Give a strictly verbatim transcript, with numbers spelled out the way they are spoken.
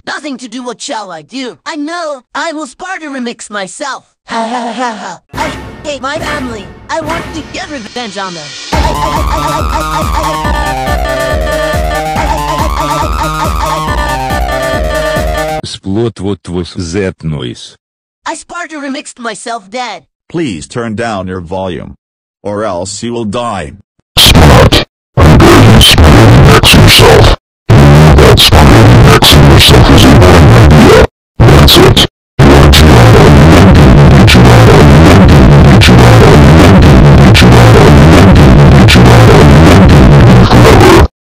Nothing to do, what shall I do? I know, I will Sparta remix myself. Ha ha ha ha. I hate my family. I want to get revenge on them. Splot what was that noise? I Sparta remixed myself dead. Please turn down your volume, or else you will die. Smart. I'm going to Sparta remix yourself. You know that Sparta remixing yourself is a boring